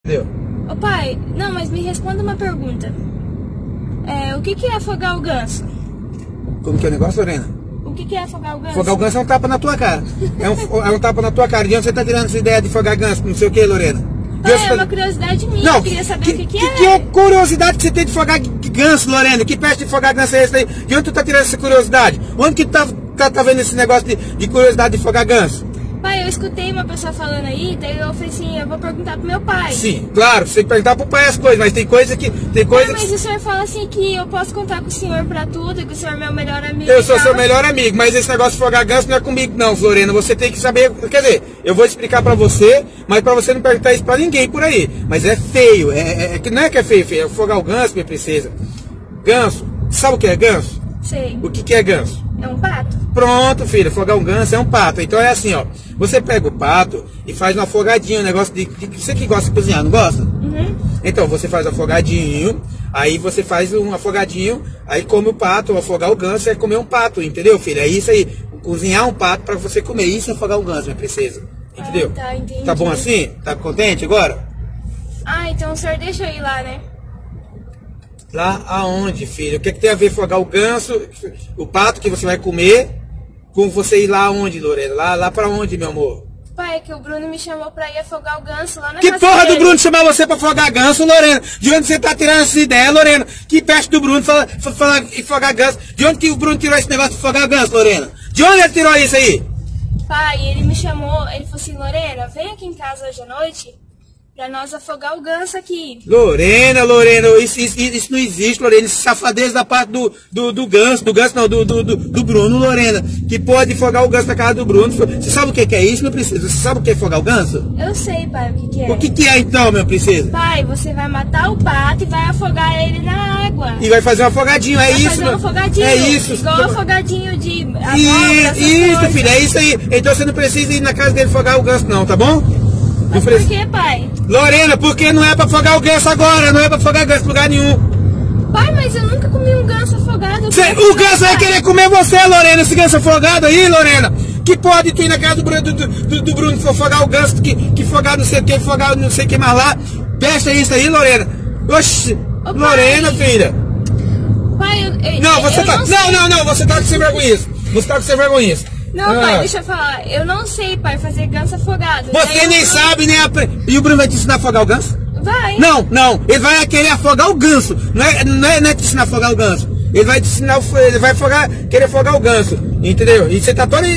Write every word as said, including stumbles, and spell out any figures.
Entendeu? Ô pai, não, mas me responda uma pergunta. É, o que, que é afogar o ganso? Como que é o negócio, Lorena? O que, que é afogar o ganso? Afogar o ganso é um tapa na tua cara. É um, é um tapa na tua cara. De onde você tá tirando essa ideia de afogar ganso? Não sei o que, Lorena? Pai, é tá... uma curiosidade minha, não, eu queria saber que, o que, que, que é. Que é curiosidade que você tem de afogar ganso, Lorena? Que peste de afogar ganso é esse aí? De onde tu tá tirando essa curiosidade? Onde que tu tá, tá, tá vendo esse negócio de, de curiosidade de afogar ganso? Pai, eu escutei uma pessoa falando aí, daí eu falei assim, eu vou perguntar pro meu pai. Sim, claro, você tem que perguntar pro pai as coisas, mas tem coisa que... Tem coisa é, mas que... o senhor fala assim que eu posso contar com o senhor pra tudo, que o senhor é meu melhor amigo. Eu sou seu melhor amigo, mas esse negócio de afogar ganso não é comigo não, Lorena. Você tem que saber, quer dizer, eu vou explicar pra você, mas pra você não perguntar isso pra ninguém por aí. Mas é feio, é, é, é, não é que é feio, feio, é afogar o ganso, minha princesa. Ganso, sabe o que é ganso? Sei. O que, que é ganso? É um pato? Pronto, filho, afogar um ganso é um pato. Então é assim, ó, você pega o pato e faz um afogadinho, um negócio de, de você que gosta de cozinhar, não gosta? Uhum. Então você faz um afogadinho, aí você faz um afogadinho, aí come o pato, ou afogar o ganso é comer um pato, entendeu, filho? É isso aí, cozinhar um pato pra você comer, isso é afogar um ganso, minha princesa, entendeu? Ah, tá, entendi. Tá bom assim? Tá contente agora? Ah, então o senhor deixa eu ir lá, né? Lá aonde, filho? O que, é que tem a ver afogar o ganso, o pato que você vai comer, com você ir lá aonde, Lorena? Lá, lá pra onde, meu amor? Pai, é que o Bruno me chamou pra ir afogar o ganso lá na Que casa porra dele. do Bruno chamar você pra afogar ganso, Lorena? De onde você tá tirando essa ideia, Lorena? Que peste do Bruno falar fala, afogar ganso? De onde que o Bruno tirou esse negócio de afogar ganso, Lorena? De onde ele tirou isso aí? Pai, ele me chamou, ele falou assim, Lorena, vem aqui em casa hoje à noite pra nós afogar o ganso aqui. Lorena, Lorena, isso, isso, isso não existe, Lorena. Isso é safadeza da parte do, do, do ganso, do ganso não, do, do, do, do Bruno, Lorena. Que pode afogar o ganso na casa do Bruno. Você sabe o que é isso, meu princesa? Você sabe o que é afogar o ganso? Eu sei, pai, o que, que é. O que, que é então, meu princesa? Pai, você vai matar o pato e vai afogar ele na água. E vai fazer um afogadinho, é vai isso? fazer um afogadinho. É isso. Igual um afogadinho de abóbora, E, essas isso, coisas. filho, é isso aí. Então você não precisa ir na casa dele afogar o ganso, não, tá bom? Mas por que, pai? Lorena, porque não é pra afogar o ganso agora, não é pra afogar ganso em lugar nenhum. Pai, mas eu nunca comi um ganso afogado. Cê, o ganso vai querer comer você, Lorena, esse ganso afogado aí, Lorena. Que pode ter na casa do Bruno, do, do, do Bruno for afogar o ganso, que, que afogar não sei o que, afogar não sei o que mais lá. Deixa isso aí, Lorena. Oxi, Ô, Lorena, pai. filha. Pai, eu, eu, Não, você eu tá. Não, Não, não, não, você tá com sem vergonha. Você tá com sem vergonha. Não, ah. pai, deixa eu falar. Eu não sei, pai, fazer ganso afogado. Você Daí nem eu... sabe, nem aprende. E o Bruno vai te ensinar a afogar o ganso? Vai. Não, não. Ele vai querer afogar o ganso. Não é, não é, não é te ensinar a afogar o ganso. Ele vai te ensinar, ele vai afogar, querer afogar o ganso. Entendeu? E você tá todo